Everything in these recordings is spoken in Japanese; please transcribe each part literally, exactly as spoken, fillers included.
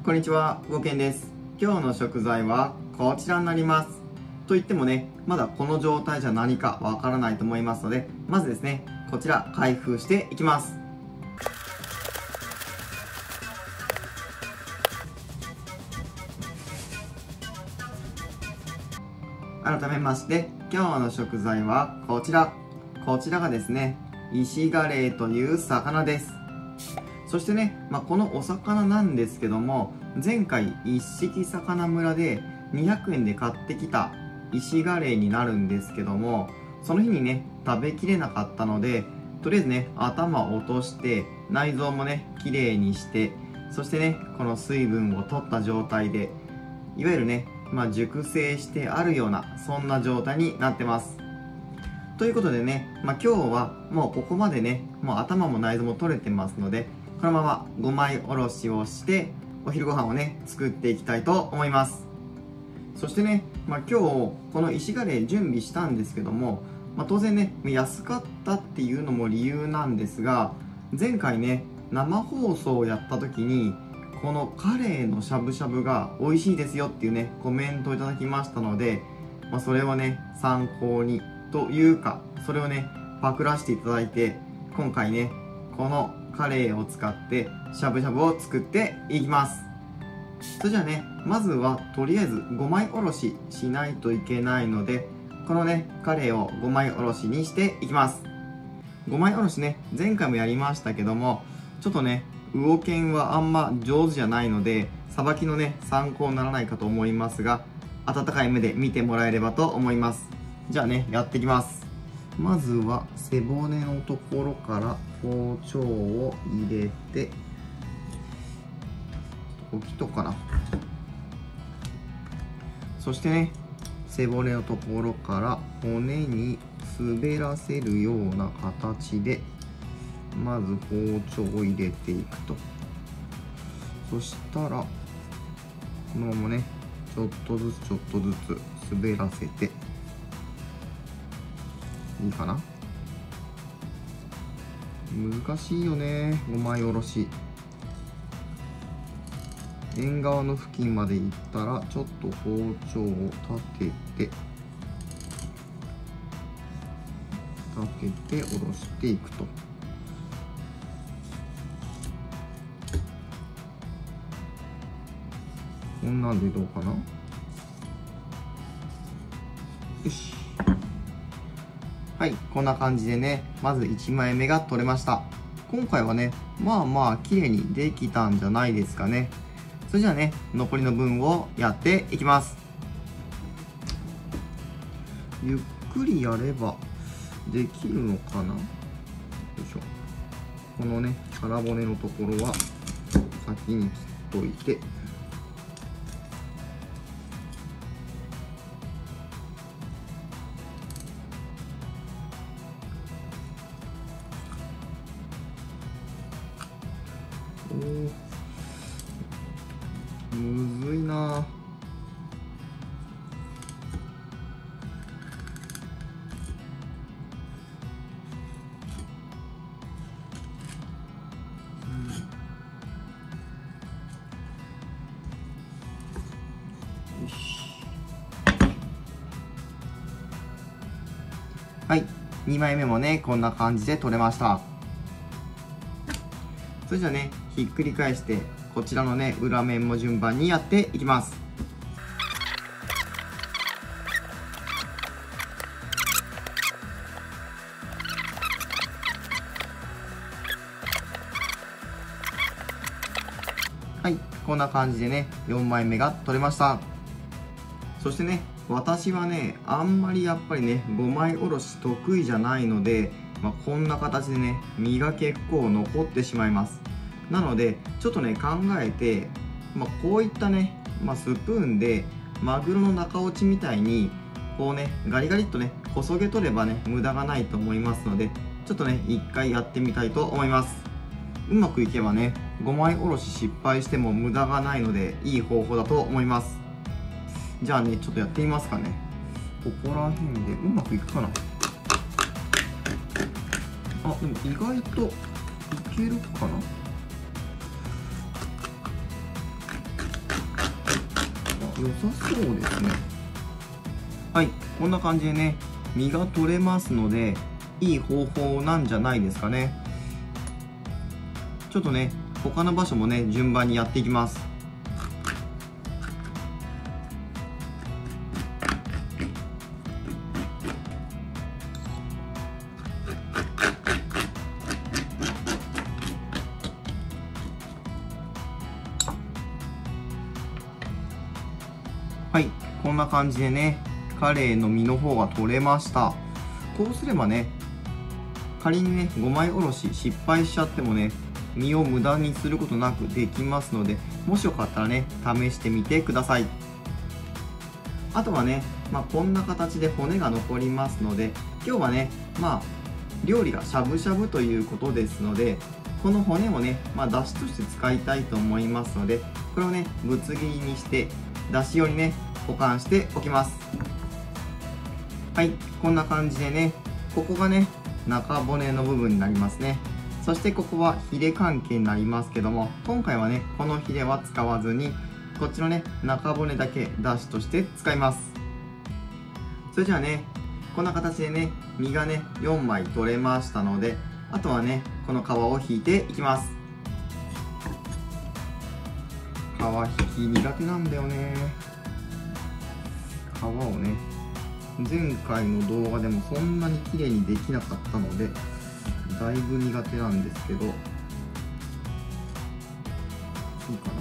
こんにちは、ごけんです。今日の食材はこちらになります。と言ってもね、まだこの状態じゃ何かわからないと思いますので、まずですね、こちら開封していきます。改めまして、今日の食材はこちら。こちらがですね、イシガレイという魚です。そしてね、まあ、このお魚なんですけども、前回一色魚村でにひゃくえんで買ってきたイシガレイになるんですけども、その日にね、食べきれなかったので、とりあえずね、頭を落として、内臓もね、きれいにして、そしてね、この水分を取った状態で、いわゆるね、まあ、熟成してあるような、そんな状態になってます。ということでね、まあ、今日はもうここまでね、もう頭も内臓も取れてますので、このままごまいおろしをして、お昼ご飯をね、作っていきたいと思います。そしてね、まあ、今日、このイシガレイ準備したんですけども、まあ、当然ね、安かったっていうのも理由なんですが、前回ね、生放送をやった時に、このカレイのしゃぶしゃぶが美味しいですよっていうね、コメントをいただきましたので、まあ、それをね、参考にというか、それをね、パクらせていただいて、今回ね、このカレイを使ってしゃぶしゃぶを作っていきます。それじゃあね、まずはとりあえずごまいおろししないといけないので、このね、カレイをごまいおろしにしていきます。ごまいおろしね、前回もやりましたけども、ちょっとね、魚剣はあんま上手じゃないので、さばきのね、参考にならないかと思いますが、温かい目で見てもらえればと思います。じゃあね、やっていきます。まずは背骨のところから包丁を入れて、置きとかな。そしてね、背骨のところから骨に滑らせるような形で、まず包丁を入れていくと。そしたら、このままね、ちょっとずつちょっとずつ滑らせて、いいかな。難しいよね、ごまいおろし。縁側の付近まで行ったらちょっと包丁を立てて立てて下ろしていくと。こんなんでどうかな。よし、はい、こんな感じでね、まずいちまいめが取れました。今回はね、まあまあ綺麗にできたんじゃないですかね。それじゃあね、残りの分をやっていきます。ゆっくりやればできるのかな。よいしょ。このね、腹骨のところは先に切っといて、おー、むずいな。よし。はい、にまいめもね、こんな感じで取れました。それじゃあね、ひっくり返してこちらのね、裏面も順番にやっていきます。はい、こんな感じでね、よんまいめが取れました。そしてね、私はね、あんまりやっぱりね、ごまいおろし得意じゃないので、まあ、こんな形でね、身が結構残ってしまいます。なので、ちょっとね、考えて、まあ、こういったね、まあ、スプーンで、マグロの中落ちみたいに、こうね、ガリガリっとね、こそげ取ればね、無駄がないと思いますので、ちょっとね、一回やってみたいと思います。うまくいけばね、ごまいおろし失敗しても無駄がないので、いい方法だと思います。じゃあね、ちょっとやってみますかね。ここら辺でうまくいくかな。あ、でも意外といけるかな。 さそうですね。はい、こんな感じでね、身が取れますので、いい方法なんじゃないですかね。ちょっとね、他の場所もね、順番にやっていきます。はい、こんな感じでね、カレイの身の方が取れました。こうすればね、仮にね、ごまいおろし失敗しちゃってもね、身を無駄にすることなくできますので、もしよかったらね、試してみてください。あとはね、まあ、こんな形で骨が残りますので、今日はね、まあ、料理がしゃぶしゃぶということですので、この骨をね、まあ、だしとして使いたいと思いますので、これをね、ぶつ切りにして、だし用にね、保管しておきます。はい、こんな感じでね、ここがね、中骨の部分になりますね。そしてここはヒレ関係になりますけども、今回はね、このヒレは使わずに、こっちのね、中骨だけだしとして使います。それじゃあね、こんな形でね、身がね、よんまい取れましたので、あとはね、この皮を引いていきます。皮引き苦手なんだよね。皮をね、前回の動画でもそんなに綺麗にできなかったので、だいぶ苦手なんですけど、いいかな。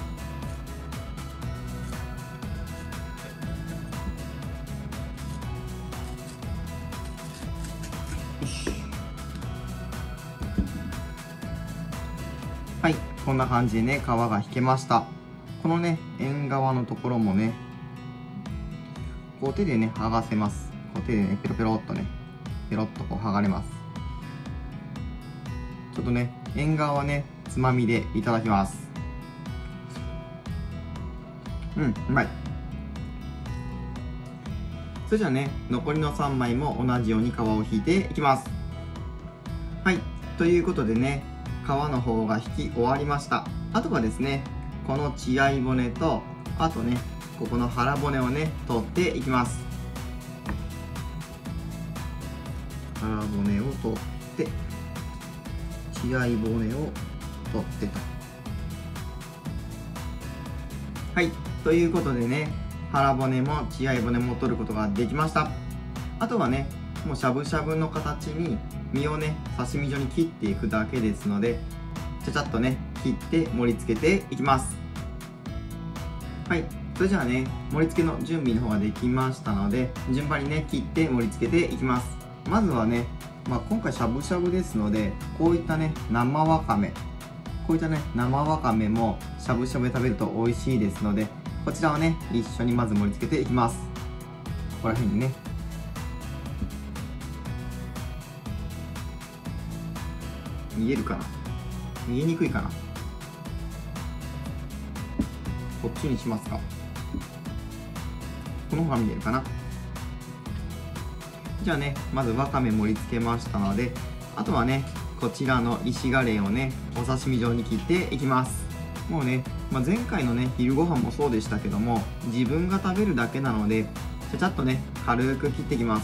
よし。はい、こんな感じでね、皮が引けました。このね、縁側のところもね、こう手でね、剥がせます。こう手でね、ペロペロっとね、ペロっとこう剥がれます。ちょっとね、縁側はね、つまみでいただきます。うん、うまい。それじゃあね、残りのさんまいも同じように皮を引いていきます。はい、ということでね、皮の方が引き終わりました。あとはですね、この血合い骨と、あとね、ここの腹骨をね、取っていきます。腹骨を取って、血合い骨を取ってと。はい、ということでね、腹骨も血合い骨も取ることができました。あとはね、もうしゃぶしゃぶの形に身をね、刺身状に切っていくだけですので、ちゃちゃっとね、切って盛り付けていきます。はい、それじゃあね、盛り付けの準備の方ができましたので、順番にね、切って盛り付けていきます。まずはね、まあ、今回しゃぶしゃぶですので、こういったね、生わかめ、こういったね、生わかめもしゃぶしゃぶで食べると美味しいですので、こちらをね、一緒にまず盛り付けていきます。ここら辺にね。見えるかな？見えにくいかな？こっちにしますか。この方が見えるかな。じゃあね、まずわかめ盛り付けましたので、あとはね、こちらの石ガレイをね、お刺身状に切っていきます。もうね、まあ、前回のね、昼ご飯もそうでしたけども、自分が食べるだけなので、ちゃちゃっとね、軽く切っていきます。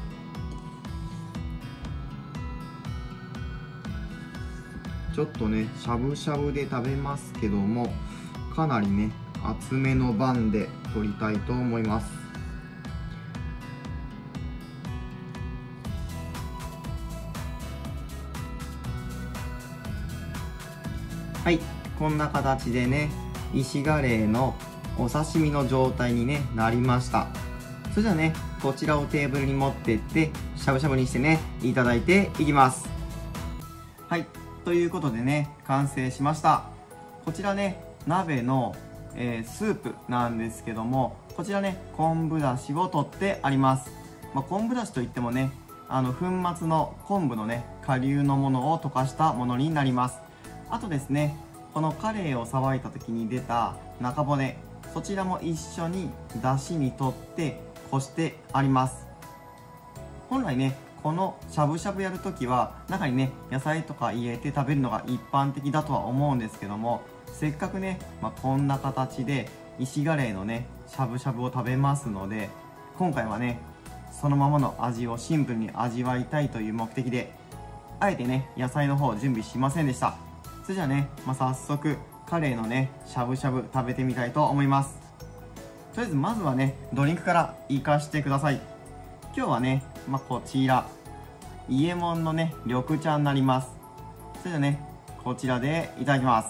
ちょっとね、しゃぶしゃぶで食べますけども、かなりね、厚めの番で取りたいと思います。はい、こんな形でね、石ガレイのお刺身の状態に、ね、なりました。それじゃあね、こちらをテーブルに持ってって、しゃぶしゃぶにしてね、いただいていきます。はい、ということでね、完成しました。こちらね、鍋の、えー、スープなんですけども、こちらね、昆布だしを取ってあります。まあ、昆布だしといってもね、あの粉末の昆布のね、顆粒のものを溶かしたものになります。あとですね、このカレイをさばいた時に出た中骨、そちらも一緒にだしにとってこしてあります。本来ね、このしゃぶしゃぶやるときは中にね、野菜とか入れて食べるのが一般的だとは思うんですけども、せっかくね、まあ、こんな形で石ガレイのねしゃぶしゃぶを食べますので、今回はねそのままの味をシンプルに味わいたいという目的であえてね野菜の方を準備しませんでした。それじゃあね、まあ、早速カレイのねしゃぶしゃぶ食べてみたいと思います。とりあえずまずはねドリンクからいかしてください。今日はね、まあ、こちら伊右衛門のね緑茶になります。それじゃあねこちらでいただきます。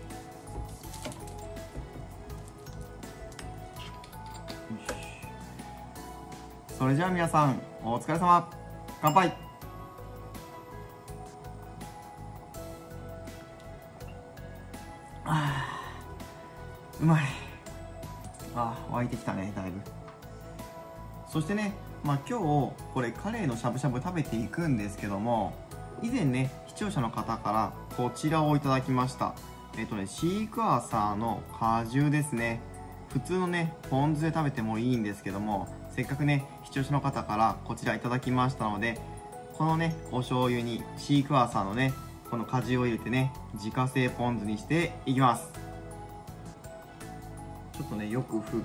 それじゃあ皆さんお疲れ様、乾杯。あーうまい。あー沸いてきたね、だいぶ。そしてね、まあ、今日これカレイのしゃぶしゃぶ食べていくんですけども、以前ね視聴者の方からこちらをいただきました。えっとねシークワーサーの果汁ですね。普通のねポン酢で食べてもいいんですけども、せっかくね視聴者の方からこちらいただきましたので、このねお醤油にシークワーサーのねこの果汁を入れてね自家製ポン酢にしていきます。ちょっとねよく振って、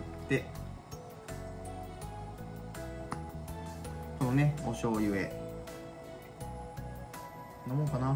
このねお醤油へ飲もうかな。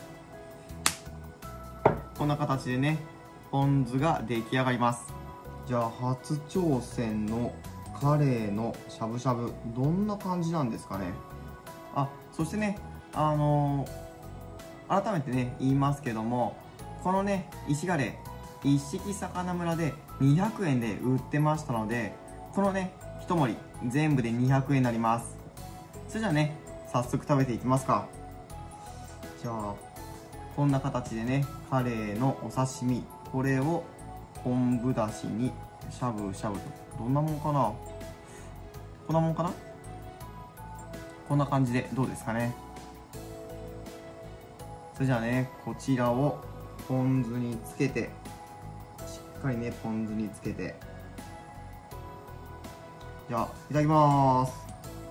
こんな形でねポン酢が出来上がります。じゃあ初挑戦のカレーのしゃぶしゃぶ、どんな感じなんですかね。あ、そしてねあのー、改めてね言いますけども、このね石ガレイ一色魚村でにひゃくえんで売ってましたので、このね一盛り全部でにひゃくえんになります。それじゃあね早速食べていきますか。じゃあこんな形でねカレーのお刺身、これを昆布だしにしゃぶしゃぶと、どんなもんかな、こんなもんかな、こんな感じでどうですかね。それじゃあねこちらをポン酢につけて、しっかりねポン酢につけて、じゃあいただきます。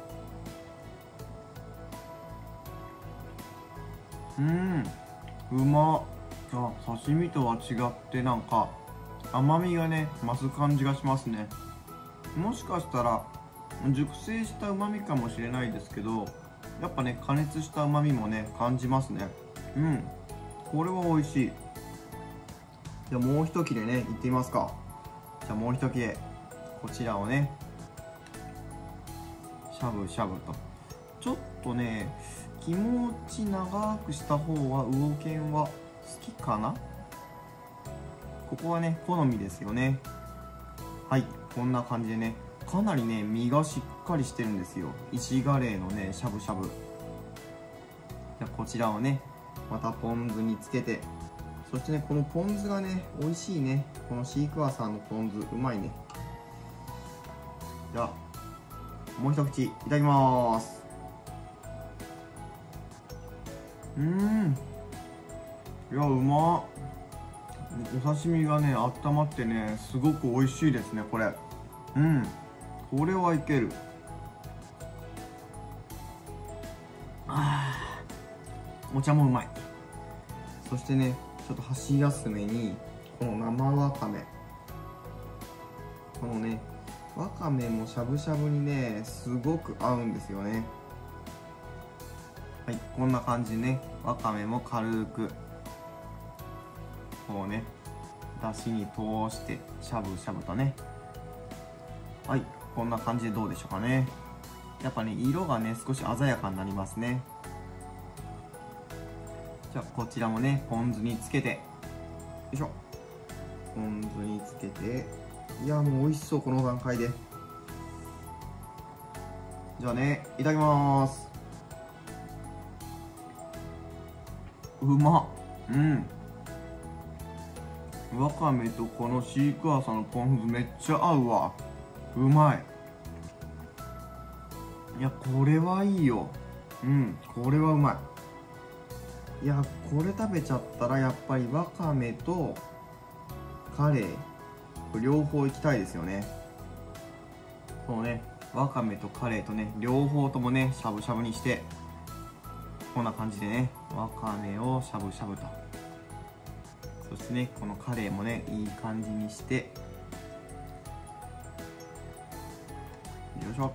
うん、うまっ。あ、刺身とは違ってなんか甘みがね増す感じがしますね。もしかしたら熟成した旨味かもしれないですけど、やっぱね加熱した旨味もね感じますね。うん、これは美味しい。じゃあもう一切れねいってみますか。じゃあもう一切れこちらをねしゃぶしゃぶと、ちょっとね気持ち長くした方は魚犬は好きかな。ここはね好みですよね。はい、こんな感じでねかなりね身がしっかりしてるんですよ、石ガレイのねしゃぶしゃぶ。じゃあこちらをねまたポン酢につけて、そしてねこのポン酢がね美味しいね。このシークワーサーのポン酢うまいね。じゃあもう一口いただきます。うーん、いやうまっ。お刺身がね温まってねすごく美味しいですねこれ。うん、これはいける。あー、お茶もうまい。そしてねちょっと箸休めにこの生わかめ、このねわかめもしゃぶしゃぶにねすごく合うんですよね。はい、こんな感じでねわかめも軽くこうねだしに通してしゃぶしゃぶとね。はい、こんな感じでどうでしょうかね。やっぱね色がね少し鮮やかになりますね。じゃあこちらもねポン酢につけて、よいしょ、ポン酢につけて、いやもう美味しそうこの段階で。じゃあねいただきます。うまっ。うん、わかめとこのシークワーサーのポン酢めっちゃ合うわ。うまい。いやこれはいいよ。うん、これはうまい。いやこれ食べちゃったらやっぱりわかめとカレー両方いきたいですよね。このねわかめとカレーとね両方ともねしゃぶしゃぶにして、こんな感じでねわかめをしゃぶしゃぶと、そしてねこのカレーもねいい感じにしていしょ。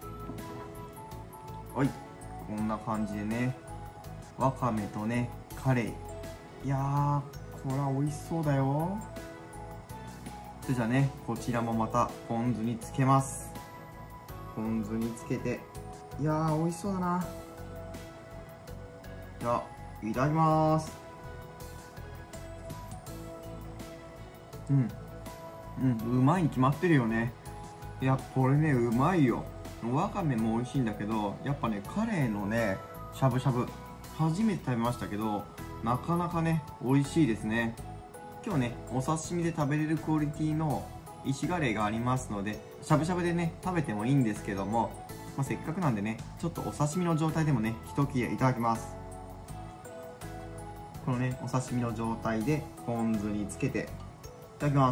はい、こんな感じでね、わかめとねカレー、いやーこれは美味しそうだよ。それじゃあね、こちらもまたポン酢につけます。ポン酢につけて、いやー美味しそうだな。じゃあいただきます。うんうん、うまいに決まってるよね。いやこれねうまいよ。わかめも美味しいんだけど、やっぱねカレーのねしゃぶしゃぶ初めて食べましたけど、なかなかね美味しいですね。今日ねお刺身で食べれるクオリティの石ガレーがありますので、しゃぶしゃぶでね食べてもいいんですけども、まあ、せっかくなんでねちょっとお刺身の状態でもね一切れいただきます。このねお刺身の状態でポン酢につけていただきます。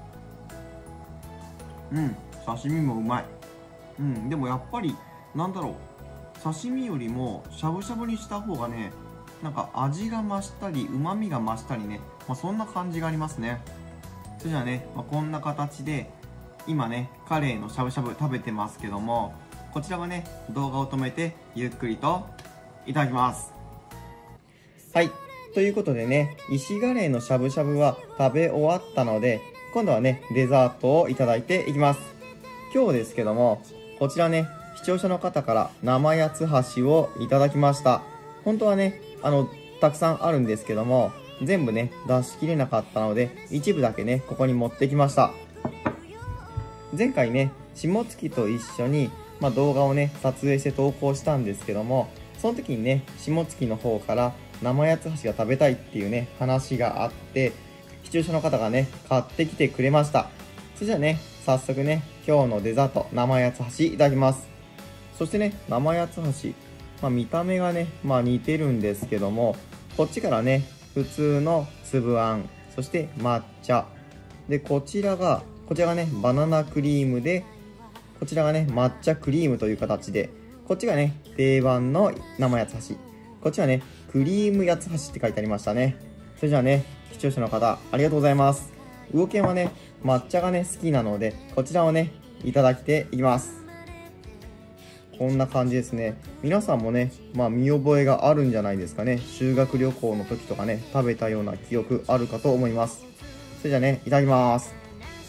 うん、刺身もうまい。うん、でもやっぱりなんだろう、刺身よりもしゃぶしゃぶにした方がね、なんか味が増したりうまみが増したりね、まあ、そんな感じがありますね。それじゃあね、まあ、こんな形で今ねカレーのしゃぶしゃぶ食べてますけども、こちらはね動画を止めてゆっくりといただきます。はい、ということでね、石ガレーのしゃぶしゃぶは食べ終わったので、今度はねデザートをいただいていきます。今日ですけども、こちらね視聴者の方から生八つ橋をいただきました。本当はねあのたくさんあるんですけども、全部ね出し切れなかったので一部だけねここに持ってきました。前回ね下月と一緒に、まあ、動画をね撮影して投稿したんですけども、その時にね下月の方から生八つ橋が食べたいっていうね話があって、視聴者の方がね買ってきてくれました。それじゃあね早速ね今日のデザート生八つ橋いただきます。そしてね生八つ橋、まあ、見た目がねまあ似てるんですけども、こっちからね普通の粒あん、そして抹茶で、こちらがこちらがねバナナクリームで、こちらがね抹茶クリームという形で、こっちがね定番の生八つ橋、こっちはねクリーム八つ橋って書いてありましたね。それじゃあね視聴者の方ありがとうございます。魚犬はね抹茶がね好きなので、こちらをねいただきていきます。こんな感じですね。皆さんもねまあ見覚えがあるんじゃないですかね。修学旅行の時とかね食べたような記憶あるかと思います。それじゃあねいただきます。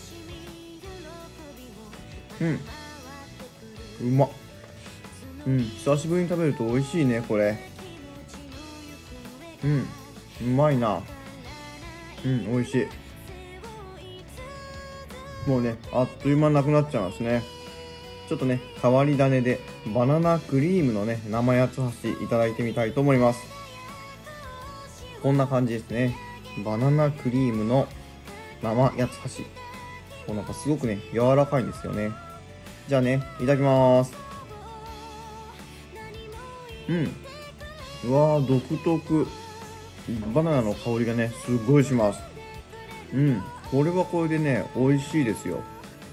うんうまっ。うん久しぶりに食べると美味しいねこれ。うんうまいな。うん美味しい。もうねあっという間なくなっちゃいますね。ちょっとね変わり種でバナナクリームのね生八つ橋いただいてみたいと思います。こんな感じですね。バナナクリームの生八つ橋、こうなんかすごくね柔らかいんですよね。じゃあねいただきます。うんうわー独特、バナナの香りがねすごいします。うんこれはこれでね美味しいですよ。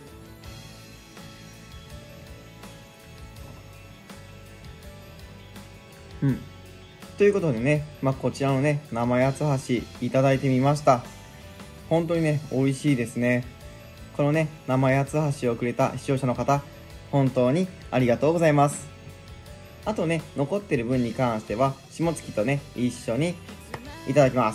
うん、ということでね、まあ、こちらのね生八つ橋いただいてみました。本当にね美味しいですね。このね生八つ橋をくれた視聴者の方、本当にありがとうございます。あとね残ってる分に関しては下月とね一緒にいただきます。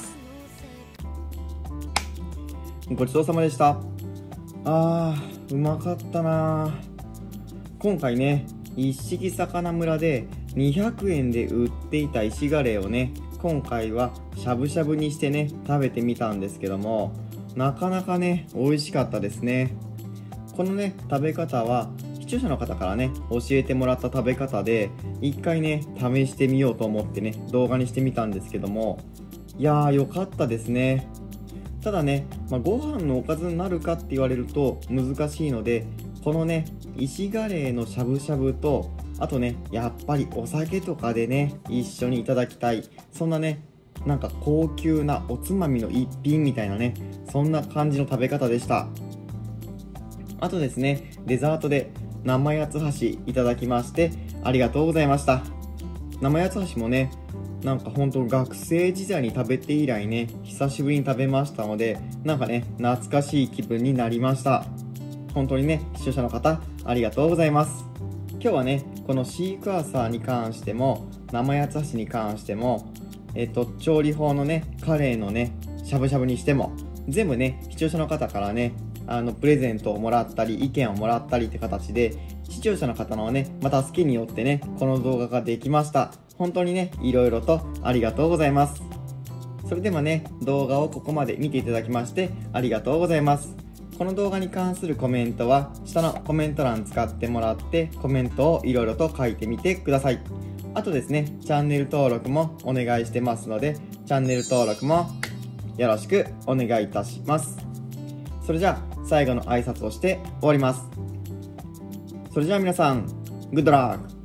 ごちそうさまでした。あーうまかったな。今回ね一色魚村でにひゃくえんで売っていた石ガレーをね今回はしゃぶしゃぶにしてね食べてみたんですけども、なかなかね美味しかったですね。このね食べ方は視聴者の方からね教えてもらった食べ方で、一回ね試してみようと思ってね動画にしてみたんですけども、いやー良かったですね。ただね、まあ、ご飯のおかずになるかって言われると難しいので、このね石ガレーのしゃぶしゃぶと、あとねやっぱりお酒とかでね一緒にいただきたい、そんなねなんか高級なおつまみの一品みたいなね、そんな感じの食べ方でした。あとですねデザートで生八つ橋いただきましてありがとうございました。生八つ橋もねなんか本当学生時代に食べて以来ね久しぶりに食べましたので、なんかね懐かしい気分になりました。 本当にね、視聴者の方、ありがとうございます。今日はね、このシークワーサーに関しても、生八つ橋に関しても、えっと、調理法のね、カレーのね、しゃぶしゃぶにしても、全部ね、視聴者の方からね、あの、プレゼントをもらったり、意見をもらったりって形で、視聴者の方のね、また助けによってね、この動画ができました。本当にね、いろいろとありがとうございます。それではね、動画をここまで見ていただきまして、ありがとうございます。この動画に関するコメントは、下のコメント欄使ってもらって、コメントをいろいろと書いてみてください。あとですね、チャンネル登録もお願いしてますので、チャンネル登録もよろしくお願いいたします。それじゃあ、最後の挨拶をして終わります。それじゃあ皆さん、グッドラック。